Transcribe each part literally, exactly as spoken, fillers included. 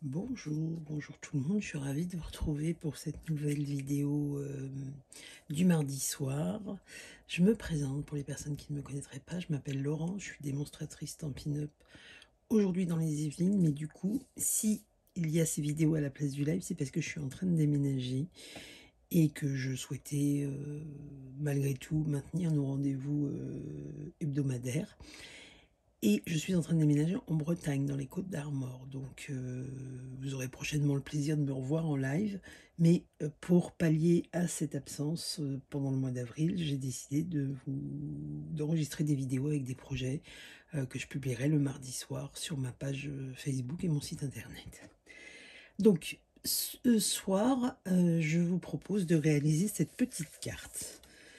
Bonjour, bonjour tout le monde, je suis ravie de vous retrouver pour cette nouvelle vidéo euh, du mardi soir. Je me présente pour les personnes qui ne me connaîtraient pas, je m'appelle Laurent, je suis démonstratrice Stampin' Up aujourd'hui dans les Yvelines, mais du coup, si il y a ces vidéos à la place du live, c'est parce que je suis en train de déménager et que je souhaitais euh, malgré tout maintenir nos rendez-vous euh, hebdomadaires. Et je suis en train de déménager en Bretagne, dans les Côtes d'Armor. Donc, euh, vous aurez prochainement le plaisir de me revoir en live. Mais euh, pour pallier à cette absence euh, pendant le mois d'avril, j'ai décidé de vous d'enregistrer des vidéos avec des projets euh, que je publierai le mardi soir sur ma page euh, Facebook et mon site internet. Donc, ce soir, euh, je vous propose de réaliser cette petite carte.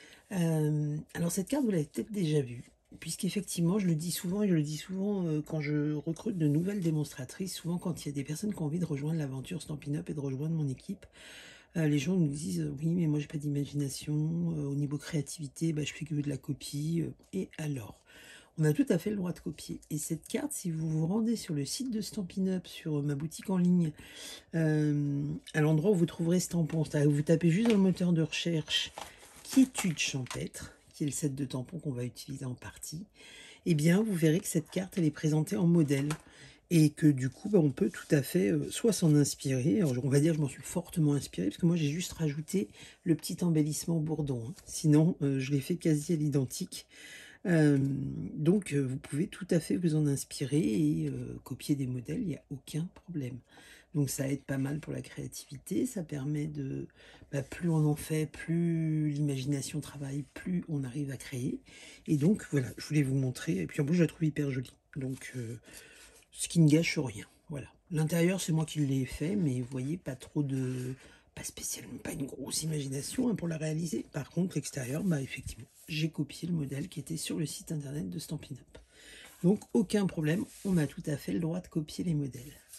Euh, alors, cette carte, vous l'avez peut-être déjà vue, puisqu'effectivement, je le dis souvent, et je le dis souvent euh, quand je recrute de nouvelles démonstratrices, souvent quand il y a des personnes qui ont envie de rejoindre l'aventure Stampin' Up et de rejoindre mon équipe, euh, les gens nous disent euh, oui, mais moi j'ai pas d'imagination, euh, au niveau créativité, bah, je fais que de la copie, euh, et alors on a tout à fait le droit de copier. Et cette carte, si vous vous rendez sur le site de Stampin' Up, sur ma boutique en ligne, euh, à l'endroit où vous trouverez Stampon, c'est-à-dire que vous tapez juste dans le moteur de recherche Quiétude champêtre, qui est le set de tampons qu'on va utiliser en partie, eh bien vous verrez que cette carte elle est présentée en modèle et que du coup bah, on peut tout à fait euh, soit s'en inspirer. Alors on va dire que je m'en suis fortement inspiré parce que moi j'ai juste rajouté le petit embellissement bourdon, hein. Sinon euh, je l'ai fait quasi à l'identique. Euh, donc euh, vous pouvez tout à fait vous en inspirer et euh, copier des modèles, il n'y a aucun problème. Donc ça aide pas mal pour la créativité, ça permet de, bah, plus on en fait, plus l'imagination travaille, plus on arrive à créer. Et donc voilà, je voulais vous montrer, et puis en plus je la trouve hyper jolie, donc euh, ce qui ne gâche rien. Voilà. L'intérieur c'est moi qui l'ai fait, mais vous voyez, pas trop de... pas spécialement, pas une grosse imagination hein, pour la réaliser. Par contre l'extérieur, bah effectivement, j'ai copié le modèle qui était sur le site internet de Stampin' Up. Donc aucun problème, on a tout à fait le droit de copier les modèles.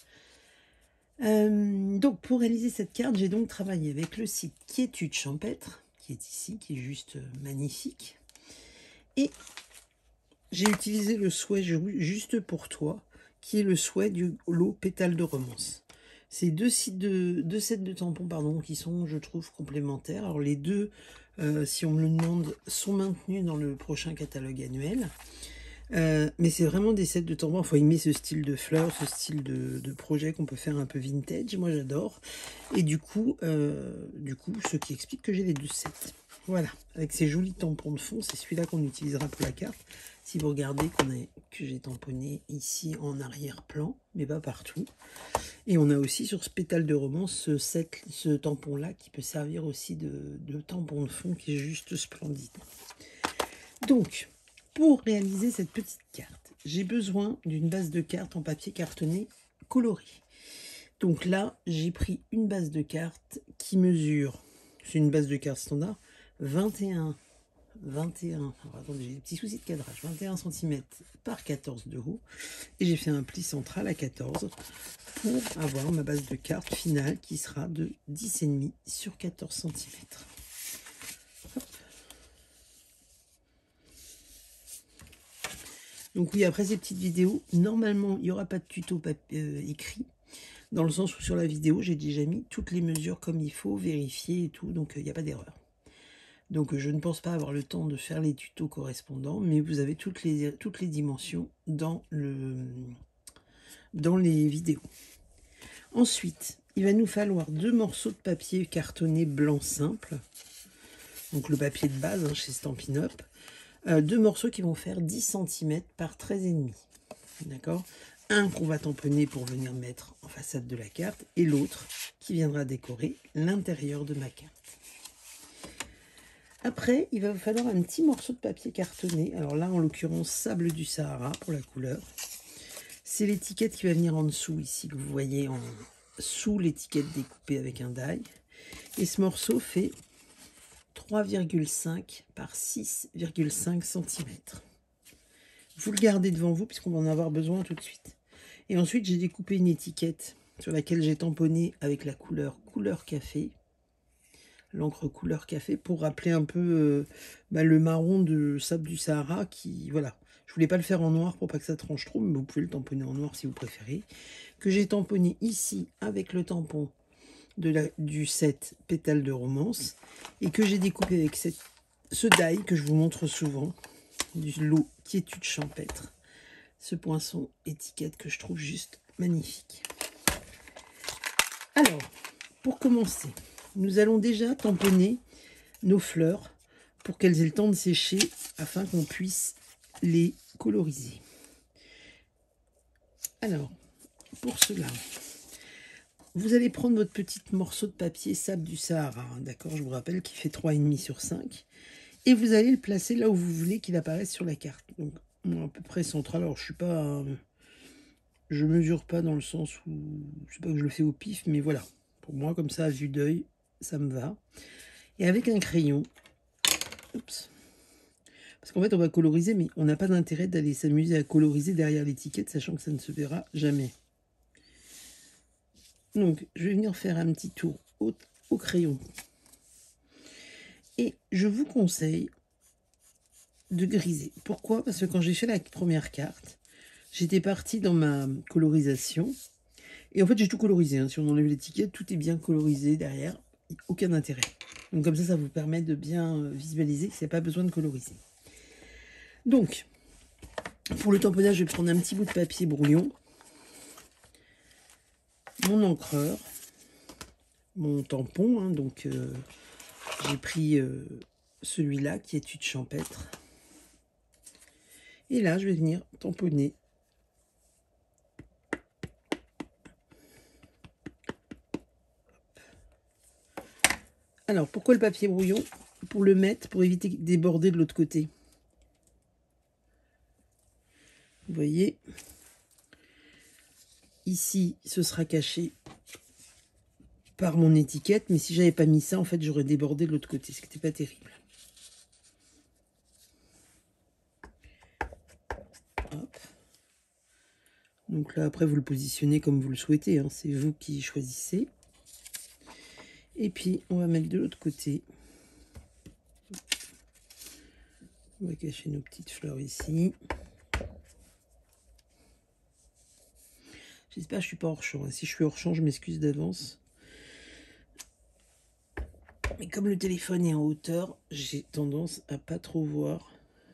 Euh, donc pour réaliser cette carte, j'ai donc travaillé avec le site Quiétude champêtre, qui est ici, qui est juste magnifique. Et j'ai utilisé le souhait juste pour toi, qui est le souhait du lot pétale de romance. C'est deux sites de deux sets de tampons pardon, qui sont, je trouve, complémentaires. Alors les deux, euh, si on me le demande, sont maintenus dans le prochain catalogue annuel. Euh, mais c'est vraiment des sets de tampons. Il faut aimer ce style de fleurs, ce style de, de projet qu'on peut faire un peu vintage. Moi, j'adore. Et du coup, euh, du coup, ce qui explique que j'ai les deux sets. Voilà, avec ces jolis tampons de fond, c'est celui-là qu'on utilisera pour la carte. Si vous regardez qu'on a, que j'ai tamponné ici en arrière-plan, mais pas partout. Et on a aussi sur ce pétale de romance ce, set, ce tampon-là qui peut servir aussi de, de tampon de fond qui est juste splendide. Donc, pour réaliser cette petite carte, j'ai besoin d'une base de cartes en papier cartonné coloré. Donc là, j'ai pris une base de cartes qui mesure, c'est une base de cartes standard, vingt et un, vingt et un, alors attendez, j'ai des petits soucis de cadrage, vingt et un centimètres par quatorze de haut. Et j'ai fait un pli central à quatorze pour avoir ma base de cartes finale qui sera de dix virgule cinq sur quatorze centimètres. Donc oui, après ces petites vidéos, normalement, il n'y aura pas de tuto euh, écrit, dans le sens où sur la vidéo, j'ai déjà mis toutes les mesures comme il faut, vérifier et tout, donc il euh, n'y a pas d'erreur. Donc euh, je ne pense pas avoir le temps de faire les tutos correspondants, mais vous avez toutes les, toutes les dimensions dans, le, dans les vidéos. Ensuite, il va nous falloir deux morceaux de papier cartonné blanc simple, donc le papier de base hein, chez Stampin' Up. Euh, deux morceaux qui vont faire dix centimètres par treize virgule cinq. D'accord? Un qu'on va tamponner pour venir mettre en façade de la carte et l'autre qui viendra décorer l'intérieur de ma carte. Après, il va vous falloir un petit morceau de papier cartonné. Alors là, en l'occurrence, sable du Sahara pour la couleur. C'est l'étiquette qui va venir en dessous ici, que vous voyez en sous l'étiquette découpée avec un die. Et ce morceau fait trois virgule cinq par six virgule cinq centimètres. Vous le gardez devant vous puisqu'on va en avoir besoin tout de suite. Et ensuite, j'ai découpé une étiquette sur laquelle j'ai tamponné avec la couleur couleur café, l'encre couleur café, pour rappeler un peu euh, bah, le marron de sable du Sahara qui, voilà, Je voulais pas le faire en noir pour pas que ça tranche trop, mais vous pouvez le tamponner en noir si vous préférez. Que j'ai tamponné ici avec le tampon de la, du set Pétales de romance. Et que j'ai découpé avec cette, ce die que je vous montre souvent. Du lot Quiétude champêtre. Ce poinçon étiquette que je trouve juste magnifique. Alors, pour commencer, nous allons déjà tamponner nos fleurs pour qu'elles aient le temps de sécher afin qu'on puisse les coloriser. Alors, pour cela, vous allez prendre votre petit morceau de papier sable du Sahara, hein, d'accord, je vous rappelle qu'il fait trois virgule cinq sur cinq, et vous allez le placer là où vous voulez qu'il apparaisse sur la carte. Donc, à peu près central. Alors, je suis pas... Euh, je mesure pas dans le sens où... Je sais pas que je le fais au pif, mais voilà. Pour moi, comme ça, à vue d'œil, ça me va. Et avec un crayon... Oups. Parce qu'en fait, on va coloriser, mais on n'a pas d'intérêt d'aller s'amuser à coloriser derrière l'étiquette, sachant que ça ne se verra jamais. Donc, je vais venir faire un petit tour au, au crayon. Et je vous conseille de griser. Pourquoi? Parce que quand j'ai fait la première carte, j'étais partie dans ma colorisation. Et en fait, j'ai tout colorisé. Hein. Si on enlève l'étiquette, tout est bien colorisé derrière. Aucun intérêt. Donc comme ça, ça vous permet de bien visualiser qu'il n'y a pas besoin de coloriser. Donc, pour le tamponnage, je vais prendre un petit bout de papier brouillon, mon encreur, mon tampon. Hein, donc, euh, j'ai pris euh, celui-là, Quiétude champêtre. Et là, je vais venir tamponner. Alors, pourquoi le papier brouillon? Pour le mettre, pour éviter de déborder de l'autre côté. Vous voyez, ici, ce sera caché par mon étiquette, mais si j'avais pas mis ça, en fait, j'aurais débordé de l'autre côté, ce qui n'était pas terrible. Hop. Donc là, après, vous le positionnez comme vous le souhaitez, hein, c'est vous qui choisissez. Et puis, on va mettre de l'autre côté. On va cacher nos petites fleurs ici. J'espère que je suis pas hors champ. Si je suis hors champ, je m'excuse d'avance. Mais comme le téléphone est en hauteur, j'ai tendance à pas trop voir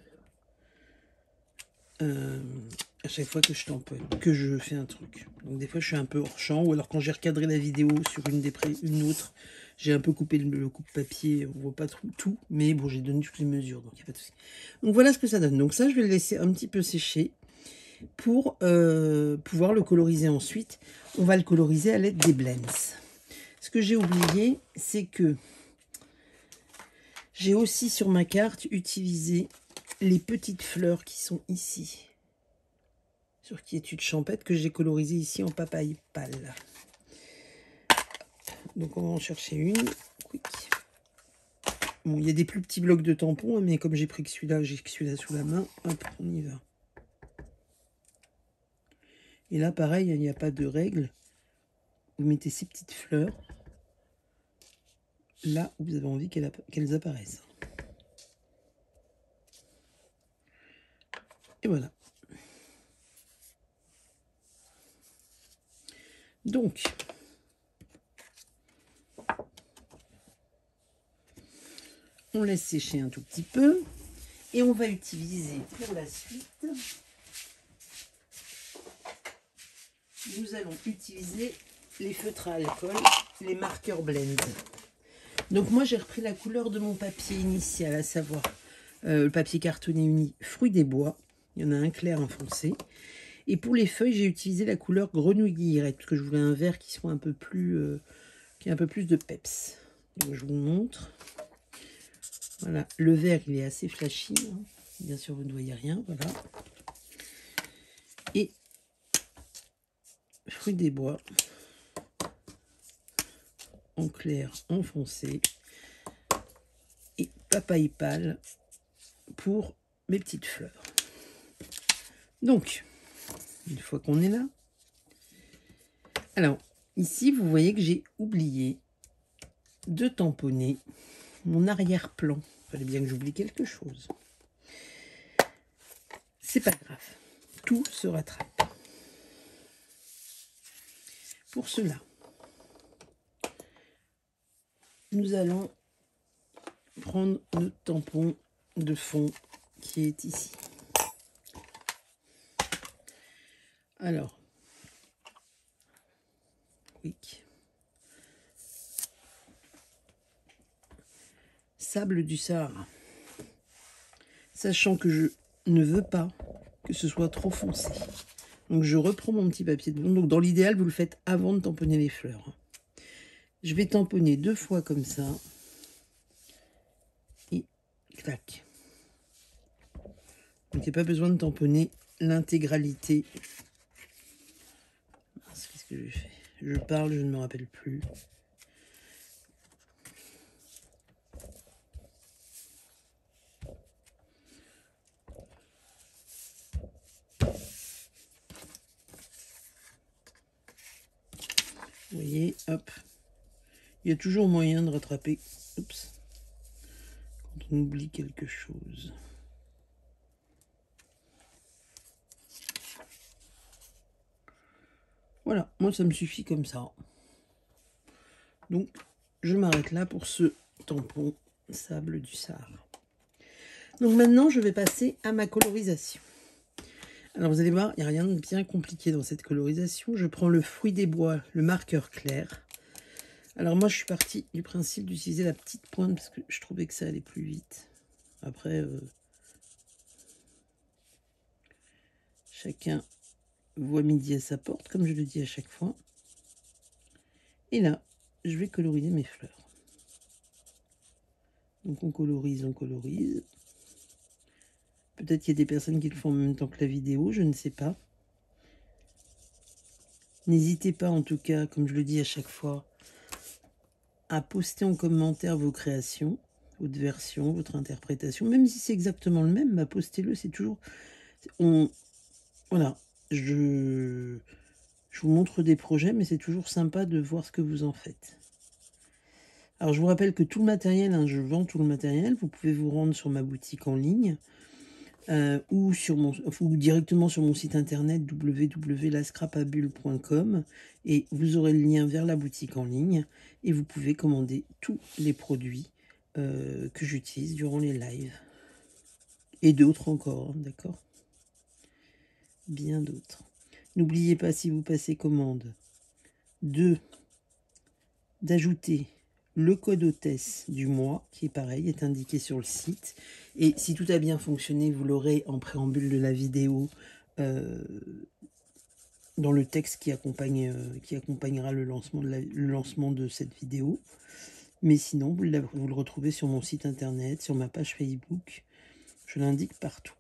euh, à chaque fois que je tamponne, que je fais un truc. Donc des fois, je suis un peu hors champ. Ou alors quand j'ai recadré la vidéo sur une des pré une autre, j'ai un peu coupé le, le coupe-papier. On voit pas tout, tout mais bon, j'ai donné toutes les mesures, donc il n'y a pas de souci. Donc voilà ce que ça donne. Donc ça, je vais le laisser un petit peu sécher pour euh, pouvoir le coloriser ensuite. On va le coloriser à l'aide des blends. Ce que j'ai oublié, c'est que j'ai aussi sur ma carte utilisé les petites fleurs qui sont ici. Sur Quiétude champêtre que j'ai colorisé ici en papaye pâle. Donc on va en chercher une. Quick. Bon, il y a des plus petits blocs de tampons, mais comme j'ai pris que celui-là, j'ai que celui-là sous la main. Hop, on y va. Et là, pareil, il n'y a pas de règle. Vous mettez ces petites fleurs là où vous avez envie qu'elles qu'elles apparaissent. Et voilà. Donc, on laisse sécher un tout petit peu. Et on va utiliser pour la suite, nous allons utiliser les feutres à alcool, les marqueurs blend. Donc moi j'ai repris la couleur de mon papier initial, à savoir euh, le papier cartonné uni Fruits des bois. Il y en a un clair, un foncé. Et pour les feuilles, j'ai utilisé la couleur grenouille guillerette, parce que je voulais un vert qui soit un peu plus, euh, qui a un peu plus de peps. Donc je vous montre. Voilà, le vert il est assez flashy. Hein. Bien sûr, vous ne voyez rien, voilà. Et Fruits des bois en clair, en foncé. Et papaye pâle pour mes petites fleurs. Donc, une fois qu'on est là, alors ici vous voyez que j'ai oublié de tamponner mon arrière-plan. Il fallait bien que j'oublie quelque chose. C'est pas grave, tout se rattrape. Pour cela, nous allons prendre notre tampon de fond qui est ici. Alors, oui. Sable du Sahara. Sachant que je ne veux pas que ce soit trop foncé. Donc je reprends mon petit papier de blond. Donc dans l'idéal, vous le faites avant de tamponner les fleurs. Je vais tamponner deux fois comme ça. Et clac. Donc il n'y a pas besoin de tamponner l'intégralité. Qu'est-ce que j'ai fait? Je parle, je ne me rappelle plus. Vous voyez, hop. Il y a toujours moyen de rattraper. Oups. Quand on oublie quelque chose. Voilà, moi ça me suffit comme ça. Donc, je m'arrête là pour ce tampon sable du Sahara. Donc maintenant, je vais passer à ma colorisation. Alors vous allez voir, il n'y a rien de bien compliqué dans cette colorisation. Je prends le fruit des bois, le marqueur clair. Alors moi, je suis partie du principe d'utiliser la petite pointe parce que je trouvais que ça allait plus vite. Après, euh, chacun voit midi à sa porte, comme je le dis à chaque fois. Et là, je vais coloriser mes fleurs. Donc on colorise, on colorise. Peut-être qu'il y a des personnes qui le font en même temps que la vidéo, je ne sais pas. N'hésitez pas en tout cas, comme je le dis à chaque fois, à poster en commentaire vos créations, votre version, votre interprétation. Même si c'est exactement le même, bah postez-le, c'est toujours... On... Voilà, je... je vous montre des projets, mais c'est toujours sympa de voir ce que vous en faites. Alors je vous rappelle que tout le matériel, hein, je vends tout le matériel, vous pouvez vous rendre sur ma boutique en ligne. Euh, ou, sur mon, ou directement sur mon site internet w w w point la scrapabule point com et vous aurez le lien vers la boutique en ligne et vous pouvez commander tous les produits euh, que j'utilise durant les lives et d'autres encore, hein, d'accord, bien d'autres. N'oubliez pas, si vous passez commande, de d'ajouter le code hôtesse du mois, qui est pareil, est indiqué sur le site. Et si tout a bien fonctionné, vous l'aurez en préambule de la vidéo, euh, dans le texte qui, accompagne, euh, qui accompagnera le lancement, de la, le lancement de cette vidéo. Mais sinon, vous, la, vous le retrouvez sur mon site internet, sur ma page Facebook. Je l'indique partout.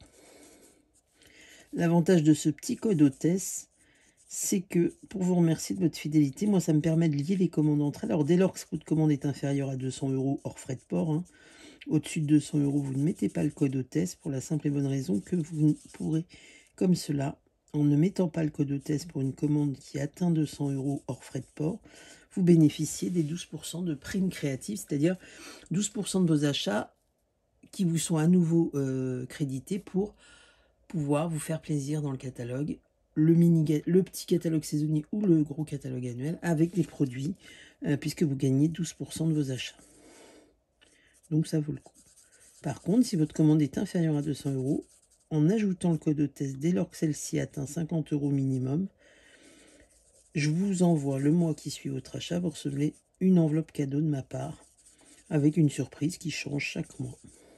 L'avantage de ce petit code hôtesse, c'est que pour vous remercier de votre fidélité, moi ça me permet de lier les commandes entre elles. Alors dès lors que votre commande est inférieure à deux cents euros hors frais de port, hein, au-dessus de deux cents euros, vous ne mettez pas le code hôtesse pour la simple et bonne raison que vous pourrez, comme cela, en ne mettant pas le code hôtesse pour une commande qui atteint deux cents euros hors frais de port, vous bénéficiez des douze pour cent de prime créative, c'est-à-dire douze pour cent de vos achats qui vous sont à nouveau euh, crédités pour pouvoir vous faire plaisir dans le catalogue. Le, mini, le petit catalogue saisonnier ou le gros catalogue annuel avec des produits, euh, puisque vous gagnez douze pour cent de vos achats. Donc ça vaut le coup. Par contre, si votre commande est inférieure à deux cents euros, en ajoutant le code hôtesse dès lors que celle-ci atteint cinquante euros minimum, je vous envoie le mois qui suit votre achat, vous recevrez une enveloppe cadeau de ma part, avec une surprise qui change chaque mois.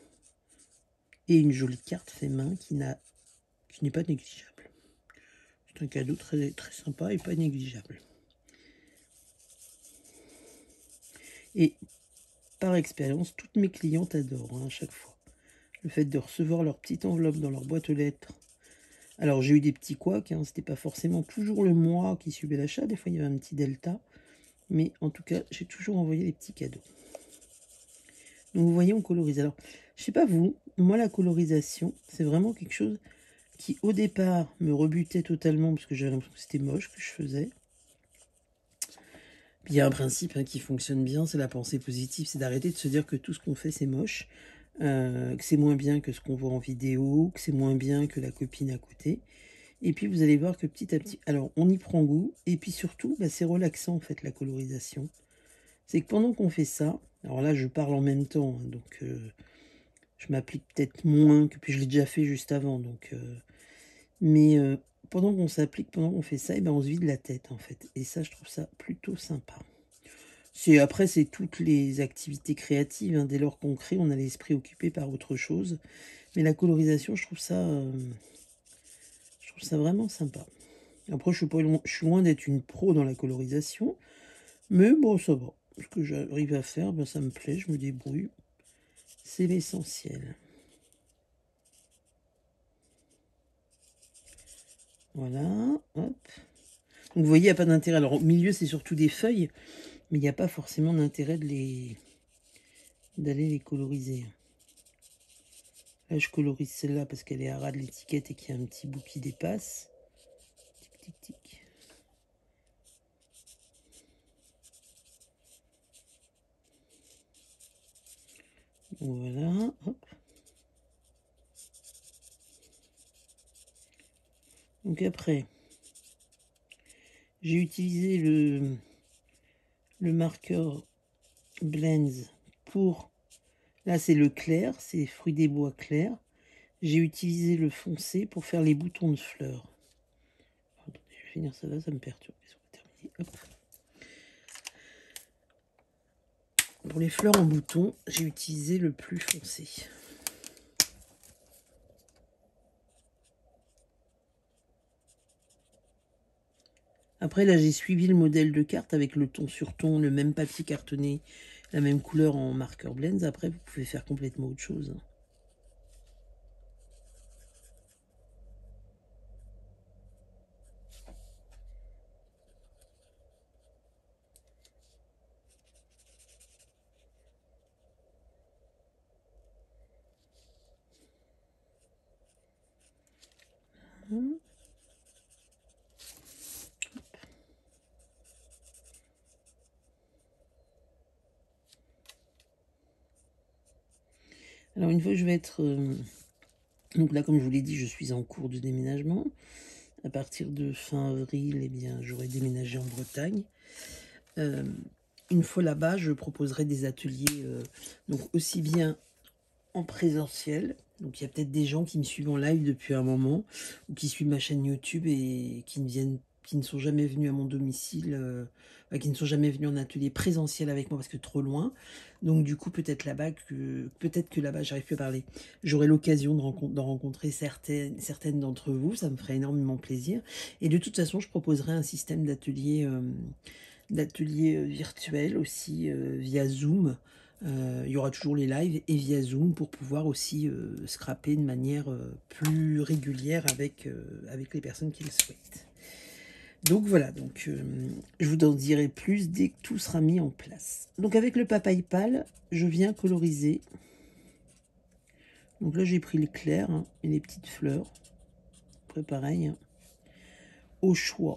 Et une jolie carte fait main qui n'a qui n'est pas négligeable. C'est un cadeau très, très sympa et pas négligeable. Et par expérience, toutes mes clientes adorent, hein, à chaque fois. Le fait de recevoir leur petite enveloppe dans leur boîte aux lettres. Alors j'ai eu des petits couacs, hein, c'était pas forcément toujours le mois qui suivait l'achat, des fois il y avait un petit delta. Mais en tout cas, j'ai toujours envoyé des petits cadeaux. Donc vous voyez, on colorise. Alors, je sais pas vous, moi la colorisation, c'est vraiment quelque chose qui au départ me rebutait totalement parce que j'avais l'impression que c'était moche que je faisais. Puis il y a un principe, hein, qui fonctionne bien, c'est la pensée positive, c'est d'arrêter de se dire que tout ce qu'on fait c'est moche. euh, que c'est moins bien que ce qu'on voit en vidéo, que c'est moins bien que la copine à côté. Et puis vous allez voir que petit à petit, alors on y prend goût, et puis surtout, bah, c'est relaxant en fait la colorisation. C'est que pendant qu'on fait ça, alors là je parle en même temps, hein, donc euh, je m'applique peut-être moins, que puis je l'ai déjà fait juste avant, donc... Euh, mais euh, pendant qu'on s'applique, pendant qu'on fait ça, et ben on se vide la tête en fait. Et ça, je trouve ça plutôt sympa. Après, c'est toutes les activités créatives. Hein. Dès lors qu'on crée, on a l'esprit occupé par autre chose. Mais la colorisation, je trouve ça, euh, je trouve ça vraiment sympa. Après, je suis, pas loin, je suis loin d'être une pro dans la colorisation. Mais bon, ça va. Ce que j'arrive à faire, ben, ça me plaît, je me débrouille. C'est l'essentiel. Voilà, hop. Donc vous voyez, il n'y a pas d'intérêt. Alors au milieu, c'est surtout des feuilles, mais il n'y a pas forcément d'intérêt de les d'aller les coloriser. Là, je colorise celle-là parce qu'elle est à ras de l'étiquette et qu'il y a un petit bout qui dépasse. Tic, tic, tic. Voilà, hop. Donc après, j'ai utilisé le, le marqueur Blends pour... Là, c'est le clair, c'est fruits des bois clairs. J'ai utilisé le foncé pour faire les boutons de fleurs. Attendez, je vais finir ça là, ça me perturbe. Hop. Pour les fleurs en bouton, j'ai utilisé le plus foncé. Après, là, j'ai suivi le modèle de carte avec le ton sur ton, le même papier cartonné, la même couleur en marqueur Blends. Après, vous pouvez faire complètement autre chose. Hum. Alors, une fois, je vais être... Euh... Donc là, comme je vous l'ai dit, je suis en cours de déménagement. À partir de fin avril, eh bien, j'aurai déménagé en Bretagne. Euh, une fois là-bas, je proposerai des ateliers, euh, donc aussi bien en présentiel. Donc il y a peut-être des gens qui me suivent en live depuis un moment, ou qui suivent ma chaîne YouTube et qui ne viennent, qui ne sont jamais venus à mon domicile, euh, bah, qui ne sont jamais venus en atelier présentiel avec moi parce que trop loin. Donc du coup, peut-être là-bas que peut-être que là-bas, j'arrive plus à parler. J'aurai l'occasion de, rencontre, de rencontrer certaines, certaines d'entre vous. Ça me ferait énormément plaisir. Et de toute façon, je proposerai un système d'atelier, euh, d'atelier virtuel aussi euh, via Zoom. Euh, il y aura toujours les lives et via Zoom pour pouvoir aussi euh, scraper de manière euh, plus régulière avec, euh, avec les personnes qui le souhaitent. Donc voilà, donc euh, je vous en dirai plus dès que tout sera mis en place. Donc avec le papaye pâle, je viens coloriser. Donc là j'ai pris les clairs hein, et les petites fleurs. Après pareil, hein, au choix.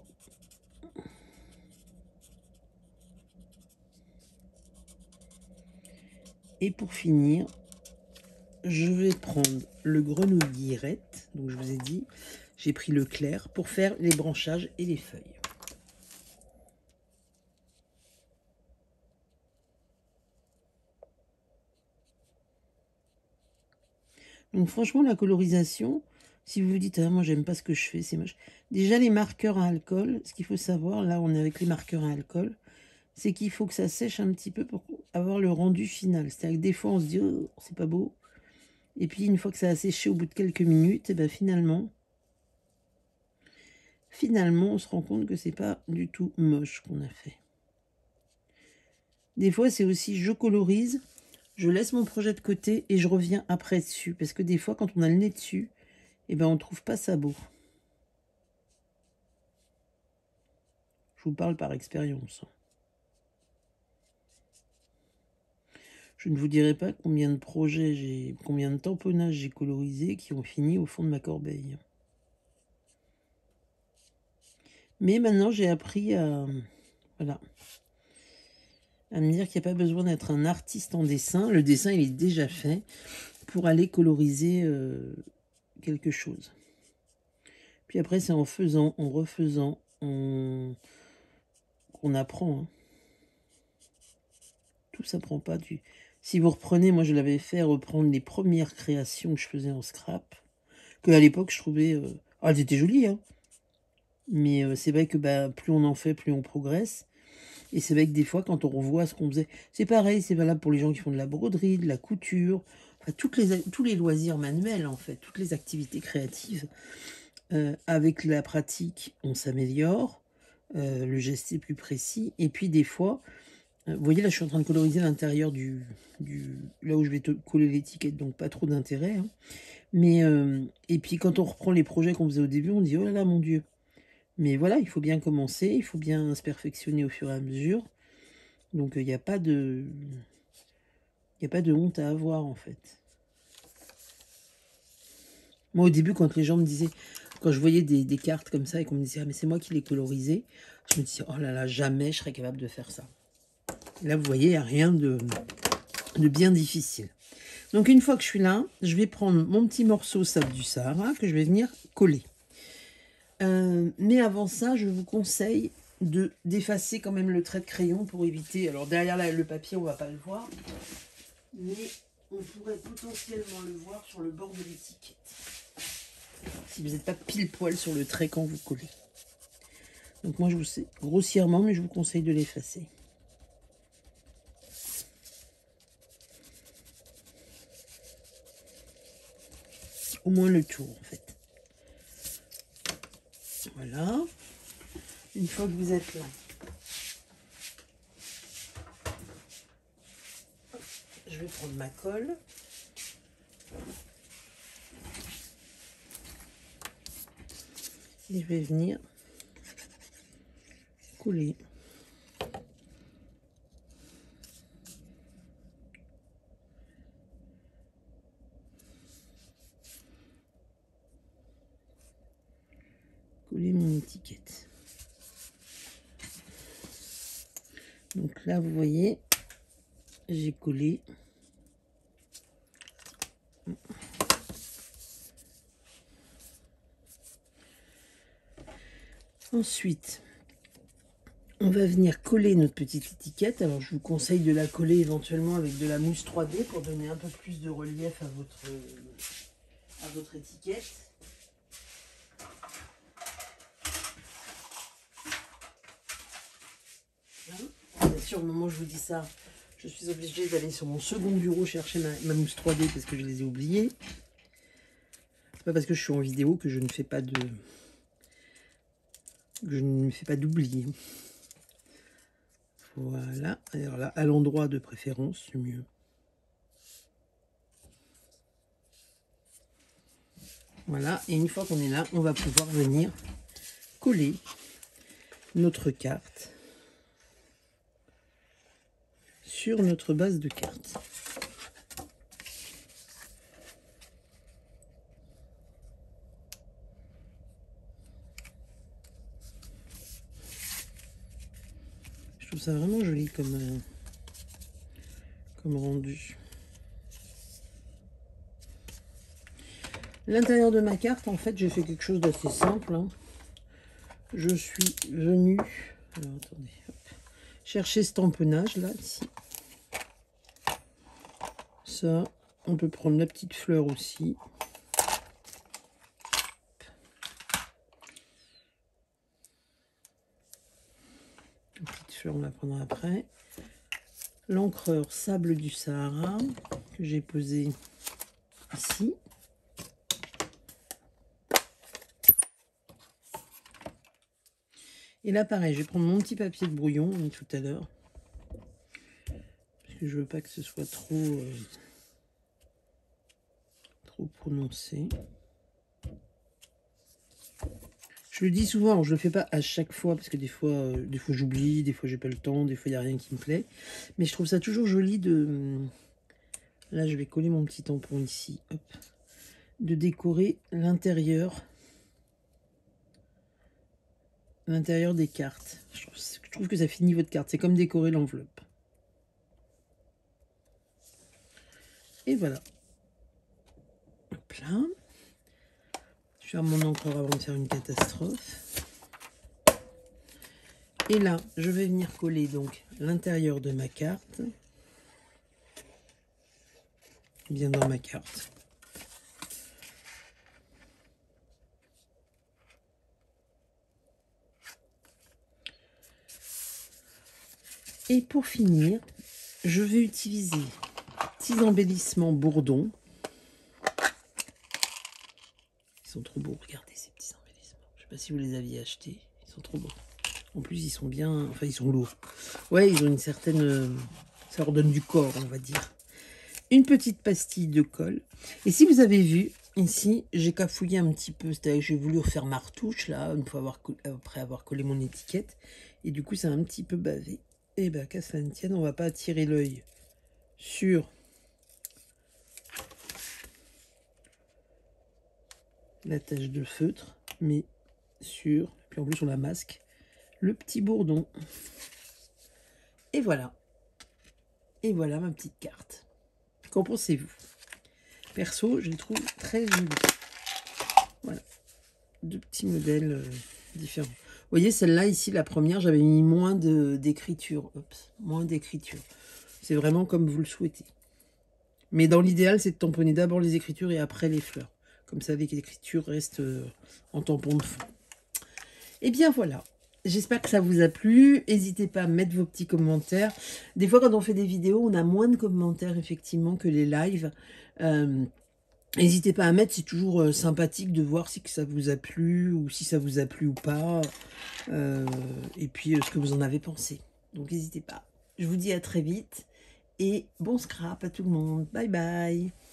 Et pour finir, je vais prendre le grenouille guillerette. Donc je vous ai dit, j'ai pris le clair pour faire les branchages et les feuilles. Donc franchement, la colorisation, si vous vous dites, ah, moi j'aime pas ce que je fais, c'est moche. Déjà les marqueurs à alcool, ce qu'il faut savoir, là on est avec les marqueurs à alcool, c'est qu'il faut que ça sèche un petit peu pour avoir le rendu final. C'est-à-dire que des fois on se dit, oh, c'est pas beau. Et puis une fois que ça a séché au bout de quelques minutes, et ben finalement, finalement on se rend compte que c'est pas du tout moche qu'on a fait. Des fois c'est aussi, je colorise, je laisse mon projet de côté et je reviens après dessus. Parce que des fois quand on a le nez dessus, et ben on trouve pas ça beau. Je vous parle par expérience. Je ne vous dirai pas combien de projets j'ai, combien de tamponnages j'ai colorisés qui ont fini au fond de ma corbeille. Mais maintenant j'ai appris à, voilà, à me dire qu'il n'y a pas besoin d'être un artiste en dessin. Le dessin, il est déjà fait pour aller coloriser euh, quelque chose. Puis après, c'est en faisant, en refaisant, on... qu'on apprend. Hein. Tout s'apprend pas. Du... Si vous reprenez, moi je l'avais fait reprendre les premières créations que je faisais en scrap, que à l'époque je trouvais... Euh... Ah, elles étaient jolies, hein. Mais euh, c'est vrai que bah, plus on en fait, plus on progresse. Et c'est vrai que des fois, quand on revoit ce qu'on faisait, c'est pareil, c'est valable pour les gens qui font de la broderie, de la couture, enfin, toutes les, tous les loisirs manuels, en fait, toutes les activités créatives. Euh, avec la pratique, on s'améliore, euh, le geste est plus précis. Et puis des fois, euh, vous voyez, là, je suis en train de coloriser l'intérieur du, du... là où je vais te coller l'étiquette, donc pas trop d'intérêt. Hein. Mais, euh, et puis quand on reprend les projets qu'on faisait au début, on dit, oh là là, mon Dieu. Mais voilà, il faut bien commencer, il faut bien se perfectionner au fur et à mesure. Donc il n'y a pas de... Il n'y a pas de honte à avoir, en fait. Moi, au début, quand les gens me disaient... Quand je voyais des, des cartes comme ça et qu'on me disait « Ah, mais c'est moi qui les colorisais », je me disais « Oh là là, jamais je serais capable de faire ça. » Là, vous voyez, il n'y a rien de, de bien difficile. Donc, une fois que je suis là, je vais prendre mon petit morceau sable du Sahara que je vais venir coller. Euh, mais avant ça, je vous conseille de d'effacer quand même le trait de crayon pour éviter... Alors, derrière là, le papier, on ne va pas le voir. Mais on pourrait potentiellement le voir sur le bord de l'étiquette. Si vous n'êtes pas pile poil sur le trait quand vous collez. Donc moi je vous sais grossièrement, mais je vous conseille de l'effacer. Au moins le tour en fait. Voilà. Une fois que vous êtes là, je vais prendre ma colle. Et je vais venir coller. Coller mon étiquette. Donc là, vous voyez, j'ai collé. Ensuite, on va venir coller notre petite étiquette. Alors, je vous conseille de la coller éventuellement avec de la mousse trois D pour donner un peu plus de relief à votre, à votre étiquette. Bien sûr, au moment où je vous dis ça, je suis obligée d'aller sur mon second bureau chercher ma, ma mousse trois D parce que je les ai oubliées. C'est pas parce que je suis en vidéo que je ne fais pas de... que je ne me fais pas d'oubli. Voilà. Alors là, à l'endroit de préférence, c'est mieux. Voilà. Et une fois qu'on est là, on va pouvoir venir coller notre carte sur notre base de carte. Je trouve ça vraiment joli comme, euh, comme rendu. L'intérieur de ma carte, en fait, j'ai fait quelque chose d'assez simple. Hein. Je suis venue alors, attendez, hop, chercher cet empennage là, ici. Ça, on peut prendre la petite fleur aussi. La petite fleur, on la prendra après. L'encreur sable du Sahara que j'ai posé ici. Et là, pareil, je vais prendre mon petit papier de brouillon, comme tout à l'heure. Parce que je veux pas que ce soit trop, euh, trop prononcé. Je le dis souvent, alors je le fais pas à chaque fois, parce que des fois, euh, des fois j'oublie, des fois j'ai pas le temps, des fois il n'y a rien qui me plaît. Mais je trouve ça toujours joli de... Là, je vais coller mon petit tampon ici. Hop. De décorer l'intérieur. L'intérieur des cartes. Je trouve, je trouve que ça finit votre carte. C'est comme décorer l'enveloppe. Et voilà. Hop là. Je ferme mon encreur avant de faire une catastrophe. Et là, je vais venir coller donc l'intérieur de ma carte. Bien dans ma carte. Et pour finir, je vais utiliser petits embellissements bourdon. Ils sont trop beaux, regardez ces petits embellissements. Je ne sais pas si vous les aviez achetés, ils sont trop beaux. En plus, ils sont bien, enfin ils sont lourds. Ouais, ils ont une certaine, ça leur donne du corps, on va dire. Une petite pastille de colle. Et si vous avez vu, ici, j'ai cafouillé un petit peu. C'est-à-dire que j'ai voulu refaire ma retouche, là, une fois avoir, après avoir collé mon étiquette. Et du coup, ça a un petit peu bavé. Et bien, qu'à cela ne tienne, on ne va pas attirer l'œil sur la tache de feutre, mais sur, puis en plus on la masque, le petit bourdon. Et voilà. Et voilà ma petite carte. Qu'en pensez-vous? Perso, je les trouve très jolis. Voilà. Deux petits modèles euh, différents. Vous voyez, celle-là, ici, la première, j'avais mis moins d'écriture. Moins d'écriture. C'est vraiment comme vous le souhaitez. Mais dans l'idéal, c'est de tamponner d'abord les écritures et après les fleurs. Comme ça, avec l'écriture reste euh, en tampon de fond. Et bien voilà. J'espère que ça vous a plu. N'hésitez pas à mettre vos petits commentaires. Des fois, quand on fait des vidéos, on a moins de commentaires, effectivement, que les lives. Euh, N'hésitez pas à mettre, c'est toujours euh, sympathique de voir si que ça vous a plu ou si ça vous a plu ou pas. Euh, et puis, euh, ce que vous en avez pensé. Donc, n'hésitez pas. Je vous dis à très vite et bon scrap à tout le monde. Bye bye.